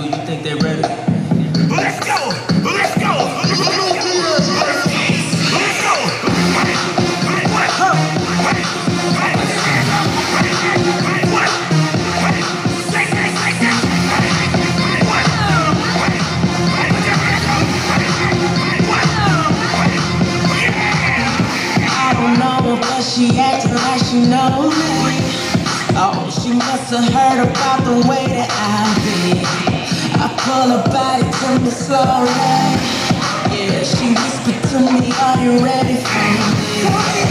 do you think they're ready? Let's go! Let's go! Let's go! I don't know, but she acting like she knows me. Oh, she must have heard about the way that I be. I pull her body to me slowly. Yeah, she whispered to me, are you ready for me?